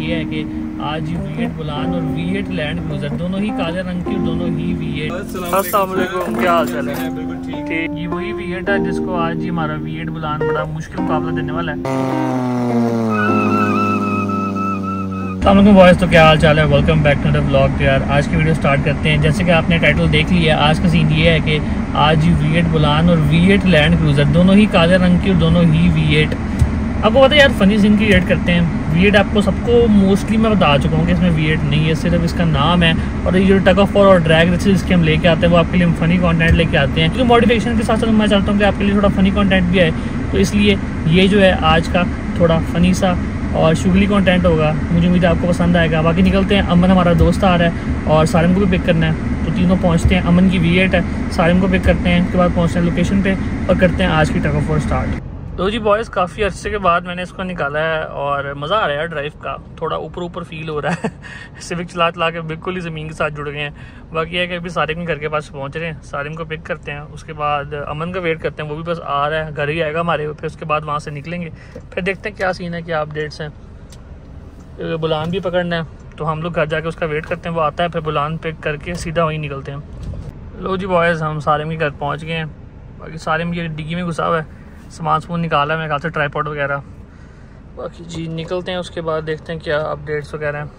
ये है कि आज V8 बुलान और V8 लैंड क्रूजर दोनों ही काले रंग की, दोनों ही V8। अस्सलाम वालेकुम, क्या हाल चाल है? बिल्कुल ठीक। ये वही V8 है जिसको आज ही हमारा V8 बुलान बड़ा मुश्किल मुकाबला देने वाला है। बॉयज़, तो क्या हाल चाल है? Welcome back to the vlog. तो यार आज की वीडियो स्टार्ट करते हैं। जैसे कि आपने टाइटल देख लिया, आज का सीन ये है कि आज ही V8 बुलान और V8 लैंड क्रूजर दोनों ही काले रंग की और दोनों ही V8। आपको पता है यार, फनी सीन क्रिएट करते हैं। V8 आपको सबको मोस्टली मैं बता चुका हूँ कि इसमें V8 नहीं है, सिर्फ इसका नाम है। और ये जो टग ऑफ वॉर और ड्रैग रेसेस इसके हम लेके आते हैं, वो आपके लिए फनी कंटेंट लेके आते हैं। तो मॉडिफिकेशन के साथ साथ मैं चाहता हूँ कि आपके लिए थोड़ा फनी कंटेंट भी आए। तो इसलिए ये जो है आज का थोड़ा फनी सा और शुगली कंटेंट होगा। मुझे उम्मीद है आपको पसंद आएगा। बाकी निकलते हैं। अमन हमारा दोस्त आ रहा है और सारिम को भी पिक करना है, तो तीनों पहुंचते हैं। अमन की V8 है, सारिम को पिक करते हैं, उसके बाद पहुंचते हैं लोकेशन पे और करते हैं आज की टग ऑफ वॉर स्टार्ट। तो जी बॉयज़, काफ़ी अर्से के बाद मैंने इसको निकाला है और मज़ा आ रहा है यार ड्राइव का। थोड़ा ऊपर ऊपर फील हो रहा है। सिविक चला चला के बिल्कुल ही ज़मीन के साथ जुड़ गए हैं। बाकी है कि अभी सारिम के घर के पास पहुंच रहे हैं, सारिम को पिक करते हैं, उसके बाद अमन का वेट करते हैं। वो भी बस आ रहा है, घर ही आएगा हमारे। फिर उसके बाद वहाँ से निकलेंगे, फिर देखते हैं क्या सीन है, क्या अपडेट्स हैं। बुलान भी पकड़ना है, तो हम लोग घर जाके उसका वेट करते हैं। वो आता है, फिर बुलान पिक करके सीधा वहीं निकलते हैं। लो जी बॉयज़, हम सारिम के घर पहुँच गए हैं। बाकी सारिम ये डिग्गी में घुसा हुआ है, सामान समून निकाला है मेरे ख्याल से, ट्राईपॉड वगैरह। बाकी जी निकलते हैं, उसके बाद देखते हैं क्या अपडेट्स वगैरह हैं।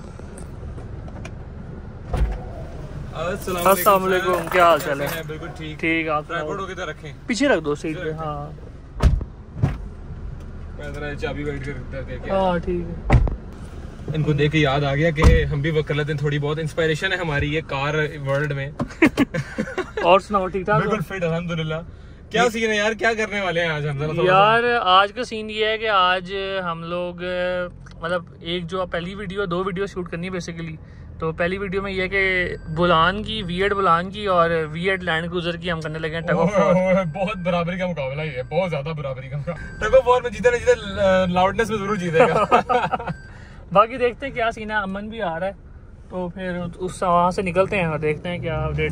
अस्सलाम वालेकुम, क्या हाल चाल है? बिल्कुल ठीक। ठीक, आप ट्राईपॉड किधर रखें? पीछे रख दो सीट पे। हाँ मैं जरा चाबी वेट करके। हाँ ठीक है। इनको देख के याद आ गया कि हम भी वो कर लेते हैं। थोड़ी बहुत इंस्पिरेशन है हमारी ये कार वर्ल्ड में। और सुनाओ, ठीक ठाक? बिल्कुल फिट, अल्हम्दुलिल्लाह। क्या सीन है यार, क्या करने वाले हैं आज हम? यार आज का सीन ये है कि आज हम लोग मतलब एक जो पहली वीडियो, 2 वीडियो शूट करनी है बेसिकली। तो पहली वीडियो में ये है कि बुलान की, V8 बुलान की और V8 लैंड क्रूजर की हम करने लगे हैं टग ऑफ वॉर। बहुत बराबरी का मुकाबला है, बहुत ज्यादा बराबरी का टग ऑफ वॉर में जीते ना जीते, लाउडनेस में जरूर जीतेगा। बाकी देखते हैं क्या सीन है। अमन भी आ रहा है, तो फिर उस वहाँ से निकलते हैं और देखते हैं क्या अपडेट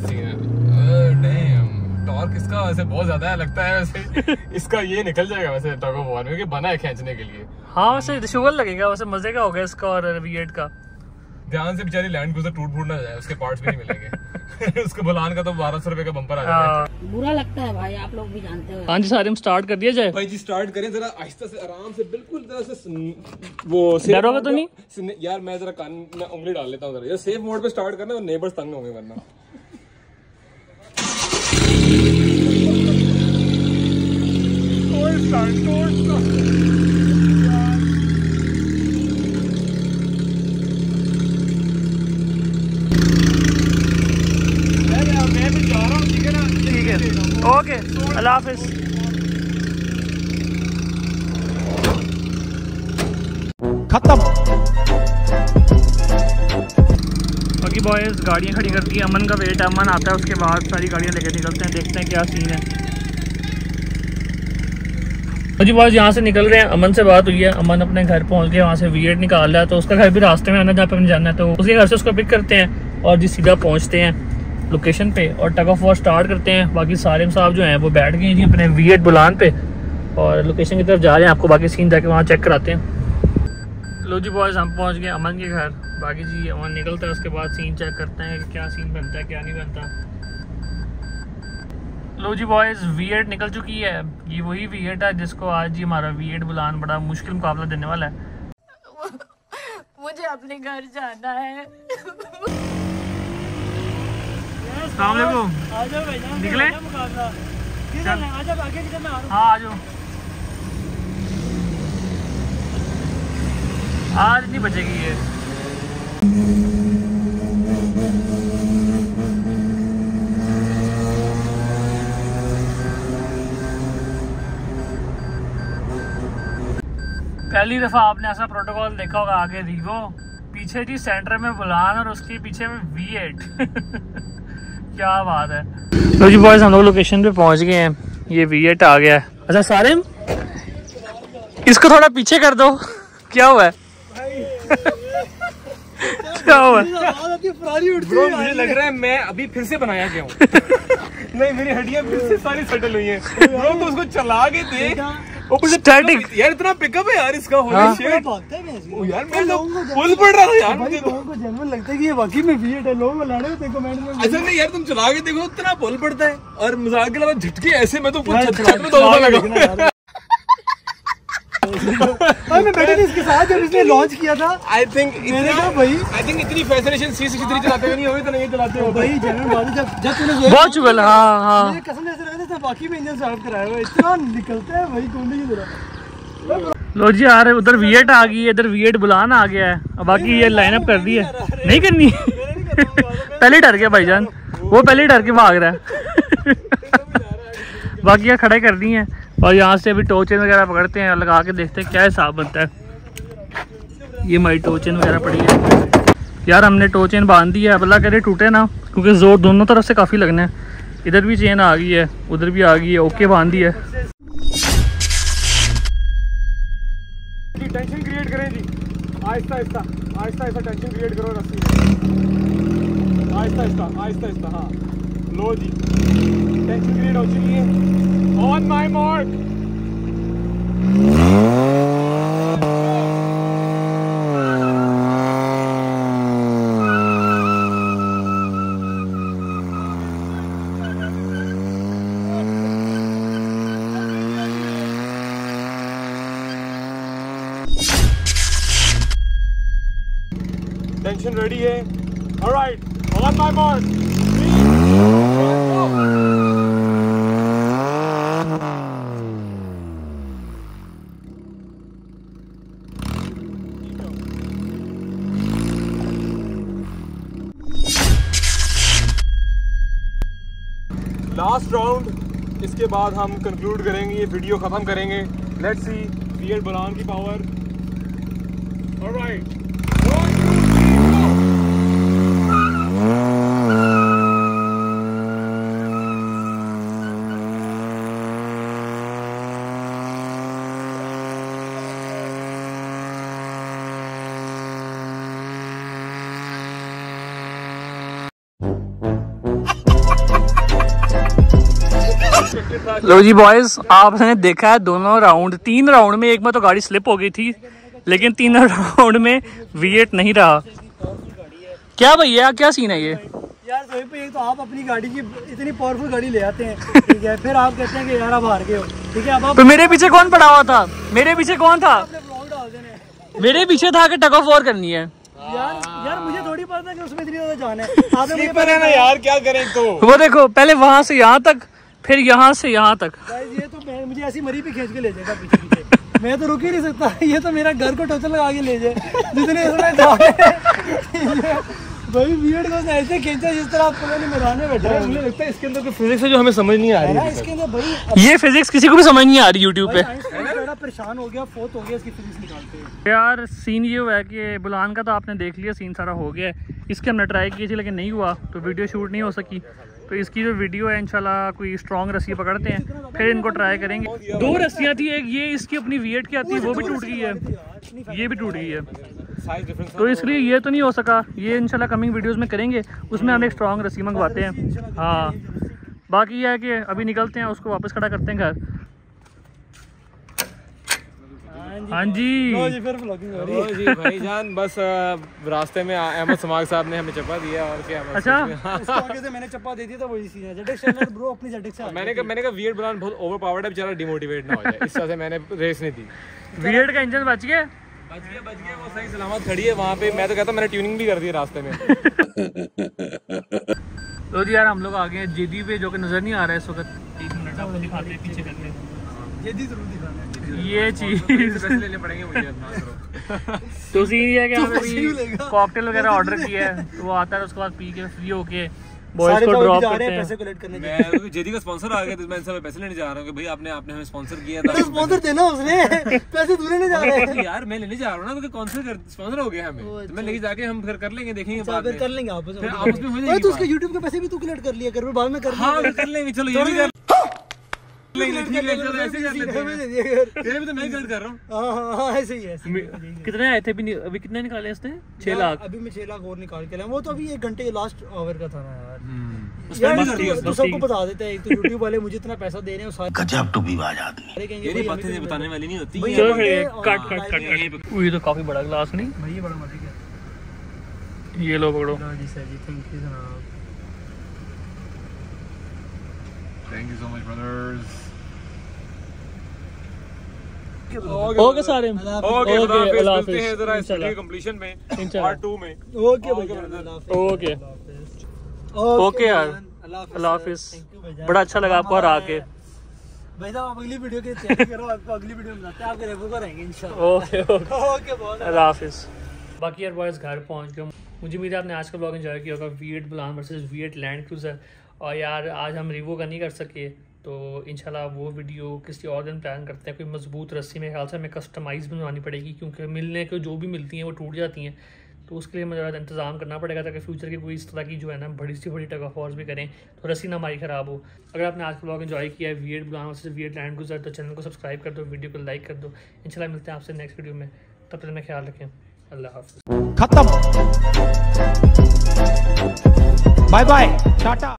है। टॉर्क इसका वैसे बहुत ज्यादा है लगता है वैसे। इसका ये निकल जाएगा वैसे टग ऑफ वॉर में, क्योंकि बना है खींचने के लिए। हाँ वैसे शुगर लगेगा, वैसे मजे का होगा इसका और V8 का। ध्यान से बेचारी लैंड क्रूजर टूट फूट ना जाए, उसके पार्ट्स भी नहीं मिलेंगे। उसके बुलान का तो 1200 रुपए का बम्पर आ जाएगा। बुरा लगता है भाई, आप लोग भी जानते हो। हाँ जी, सारे हम स्टार्ट कर दिया जाए। भाई जी स्टार्ट करें जरा आहिस्ता से, आराम से, बिल्कुल जरा से। वो डरोगे तो नहीं यार? मैं जरा कान में उंगली डाल लेता हूँ जरा। यार सेफ मोड पे स्टार्ट करना और नेबर्स तंग होंगे वरना। ओके, अल्लाह हाफिज। खत्म। बाकी बॉयज़ गाड़ियाँ खड़ी कर दी। अमन का वेट, अमन आता है, उसके बाद सारी गाड़ियाँ लेकर निकलते हैं, देखते हैं क्या सीन है। तो जी बॉयज़ यहाँ से निकल रहे हैं। अमन से बात हुई है, अमन अपने घर पहुँच गया, वहाँ से V8 निकाल रहा है। तो उसका घर भी रास्ते में आना, जहाँ पे हमें जाना है। तो उसके घर से उसको पिक करते हैं और जी सीधा पहुँचते हैं लोकेशन पे और टग ऑफ वॉर स्टार्ट करते हैं। बाकी सारिम साहब जो हैं वो बैठ गए हैं जी अपने V8 बुलान पे और लोकेशन की तरफ जा रहे हैं। आपको बाकी सीन जाके वहाँ चेक कराते हैं। लो जी बॉयज़, हम पहुँच गए अमन के घर। बाकी जी अमन निकलता है, उसके बाद सीन चेक करते हैं कि क्या सीन बनता है, क्या नहीं बनता। लो जी बॉयज़, V8 निकल चुकी है। ये वही V8 है जिसको आज जी हमारा V8 बुलान बड़ा मुश्किल मुकाबला देने वाला है। मुझे अपने घर जाना है। अस्सलामुअलैकुम, निकले? हाँ आ जाओ, आज नहीं बचेगी ये। पहली दफा आपने ऐसा प्रोटोकॉल देखा होगा, आगे रीवो, पीछे जी सेंटर में बुलान और उसके पीछे में V8। क्या बात है। तो जी बॉयज़, हम लोग लोकेशन पे पहुंच गए हैं। ये V8 आ गया है। अच्छा सारिम, इसको थोड़ा पीछे कर दो। क्या हुआ है? क्या हुआ? मुझे लग रहा है मैं अभी फिर से बनाया गया हूँ। नहीं, मेरी हड्डियां फिर से सारी सेटल हुई हैं। ब्रो तो उसको चला के देख, स्टैटिक यार इतना पिकअप है यार इसका। हाँ। यार मैं फुल पड़ रहा था यार। मुझे लोगों को जेन्युइन लगता है कि ये वाकई में V8 है। लोग लड़े होते कमेंट में। अच्छा नहीं यार, तुम चला के देखो इतना पुल पड़ता है। और मजाक के अलावा झटके ऐसे में तो छत में दौड़ने लगा। मैं बैठा था इसके साथ जब इसने लॉन्च किया था। आई थिंक भाई इतनी फैसिनेशन C63 चलाते हुए नहीं होगी तो नहीं चलाते हो भाई। जेन्युइन बात है, जब तूने बहुत चुगल। हाँ मुझे कसम से ऐसा लगता है बाकी में इंजन स्टार्ट कराया हुआ इतना निकलता है भाई कोने की तरह। लो जी यार, उधर V8 आ गई है, इधर V8 बुलान आ गया है। अब बाकी ये लाइनअप कर दी है, नहीं करनी। पहले डर गया भाईजान, वो पहले डर के भाग रहा है। बाकी यहाँ खड़े कर दी हैं और यहाँ से अभी टोचन वगैरह पकड़ते हैं, लगा के देखते हैं क्या हिसाब बनता है। ये हमारी टोचन वगैरह पड़ी है यार, हमने टोचन बांध दी है। अब अल्लाह करे टूटे ना, क्योंकि जोर दोनों तरफ से काफ़ी लगना है। इधर भी चेन आ गई है, उधर भी आ गई है। ओके बांध दी है। टेंशन क्रिएट करें जी, आहिस्ता आहिस्ता आहिस्ता आहिस्ता टेंशन क्रिएट करो रस्सी में, आहिस्ता आहिस्ता आहिस्ता आहिस्ता। हाँ लो जी, टेंशन क्रिएट हो चुकी है। On my mark. Tension ready है। Alright, on my mark. Last round, इसके बाद हम कंक्लूड करेंगे, ये वीडियो खत्म करेंगे। लेट्स सी V8 बुलान की पावर। ऑलराइट, लो जी बॉयज, आपने देखा है दोनों राउंड, 3 राउंड में एक में तो गाड़ी स्लिप हो गई थी, लेकिन 3 राउंड में V8 नहीं रहा। क्या भैया, क्या सीन है ये यार? तो एक तो आप अपनी गाड़ी की इतनी पावरफुल गाड़ी ले आते हैं, ठीक है, फिर आप कहते हैं कि यार आप हार गए हो, ठीक है। अब आप तो मेरे पीछे कौन पड़ा हुआ था? मेरे पीछे कौन था? अपने ब्लॉग डाल देने। मेरे पीछे था कि टग ऑफ वॉर करनी है। यार मुझे थोड़ी पता कि उसमें इतनी ज्यादा जान है। आपने पर है ना यार, क्या करें तो। वो देखो, पहले वहां से यहाँ तक, फिर यहाँ से यहाँ तक। ये तो मुझे ऐसी मरी पे खींच के ले जाएगा पीछे पीछे। मैं तो रुक ही नहीं सकता। ये तो मेरा घर को टोचन लगा के ले जाए जितने भाई। V8 को ऐसे खींचा जिस तरह आप मैदान में बैठे। मुझे लगता है इसके अंदर तो फिजिक्स है जो हमें समझ नहीं आ रही है। इसके अंदर भाई ये फिजिक्स किसी को भी समझ नहीं आ रही यूट्यूब पे। बड़ा परेशान हो गया, फोर्थ हो गया, इसकी फिजिक्स निकालते हैं। यार सीन ये हुआ है कि बुलान का तो आपने देख लिया, सीन सारा हो गया है। इसके हमने ट्राई की थी लेकिन नहीं हुआ, तो वीडियो शूट नहीं हो सकी। तो इसकी जो वीडियो है इंशाल्लाह कोई स्ट्रॉन्ग रस्सी पकड़ते हैं, फिर इनको ट्राई करेंगे। 2 रस्सियाँ थी, एक ये इसकी अपनी V8 की आती है, वो भी टूट गई है, ये भी टूट गई है। तो इसलिए ये तो नहीं हो सका। ये इंशाल्लाह कमिंग वीडियोस में करेंगे, उसमें हम एक स्ट्रॉन्ग रस्सी मंगवाते हैं। हाँ, बाकी यह है कि अभी निकलते हैं, उसको वापस खड़ा करते हैं घर। हाँ जी, फिर व्लॉगिंग हो रही है जी भाईजान। बस रास्ते में अहमद समाग साहब ने हमें चप्पा दिया और क्या। अच्छा, इसको आगे से मैंने चप्पा दे दी था, वही सीन है। ZX चैनल ब्रो अपनी ZX से मैंने कहा V8 बुलान बहुत ओवरपावर्ड है, बेचारा डिमोटिवेट ना हो जाए, इस तरह से मैंने रेस नहीं दी। V8 का इंजन बच गया, वो सही सलामत खड़ी है वहाँ पे। मैं तो कहता हूँ मैंने ट्यूनिंग भी कर दी रास्ते में। तो जी यार हम लोग आ गए हैं जेदी पे, जो कि नजर नहीं आ रहा है इस वक्त। 1 मिनट आपको दिखाते हैं पीछे करके। ये चीज लेने पड़ेंगे मुझे। तो सीन ये है कि हमने अभी कॉकटेल वगैरह ऑर्डर किया है, तो वो आता है, उसके बाद पी के फ्री होके बॉयज को ड्रॉप करते हैं। पैसे कलेक्ट करने मैं जेडी का स्पॉन्सर आ गया, तो मैं इनसे पैसे लेने जा रहा हूँ कि भाई आपने हमें स्पॉन्सर किया था। स्पॉन्सर देना उसने, पैसे दूर नहीं जा रहे यार। मैं लेने जा रहा हूँ ना, क्योंकि कौन से स्पॉन्सर हो गया हमें, तो मैं लेके जाके हम फिर कर लेंगे, देखेंगे बाद में कर लेंगे आपस में हो जाएगी। तो उसके YouTube के पैसे भी तू कलेक्ट कर लिया कर, बाद में कर हाँ कर लेंगे। चलो ये भी कर ऐसे ही कितने आए थे अभी कितने निकाले इसने? 6 लाख। अभी मैं 6 लाख और निकाल के लाया। वो तो अभी 1 घंटे लास्ट आवर का था ना यार। तो सबको बता देते हैं, तो यूट्यूब वाले मुझे इतना पैसा दे रहे हैं, सारे गजब टू बीवाज आदमी। ये बातें बताने वाली नहीं होती। चलो कट कट कट। ये तो काफी बड़ा ग्लास नहीं भाई, ये बड़ा मत है। ये लो पकड़ो। जी सर जी, थैंक यू जनाब। Thank you so much brothers. Okay सारे, ओके अल्लाह हाफिज़। मिलते हैं जरा इस वीडियो कंप्लीशन में, पार्ट 2 में। ओके भाई, ओके ओके यार, अल्लाह हाफिज़। बड़ा अच्छा लगा आपको हरा के भाई साहब। आप अगली वीडियो के तैयारी करो, आपको अगली वीडियो में बताते हैं, आपके रेफर करेंगे इंशाल्लाह। ओके ओके बहुत अल्लाह हाफिज़। बाकी यार बॉयज़ घर पहुंच गए। मुझे उम्मीद है आपने आज का ब्लॉग एंजॉय किया होगा। V8 बुलान वर्सेस V8 लैंड क्रूज़र। और यार आज हम रिव्यू का नहीं कर सके, तो इंशाल्लाह वो वीडियो किसी और दिन प्लान करते हैं। कोई मजबूत रस्सी में ख्याल से हमें कस्टमाइज़ बनवानी पड़ेगी, क्योंकि मिलने को जो भी मिलती हैं वो टूट जाती हैं। तो उसके लिए मुझे ज़्यादा इंतज़ाम करना पड़ेगा, ताकि फ्यूचर की कोई इस तरह की जो है ना बड़ी सी बड़ी टग ऑफ वॉर्स भी करें, तो रस्सी ना हमारी ख़राब हो। अगर आपने आज का ब्लॉग एंजॉय किया है V8 बुलान वर्सेस V8 लैंड क्रूज़र, तो चैनल को सब्सक्राइब कर दो, वीडियो को लाइक कर दो। इंशाल्लाह मिलते हैं आपसे नेक्स्ट वीडियो में। तब तक में ख्याल रखें। अल्लाह हाफ़िज़। खत्म। Bye bye, Tata.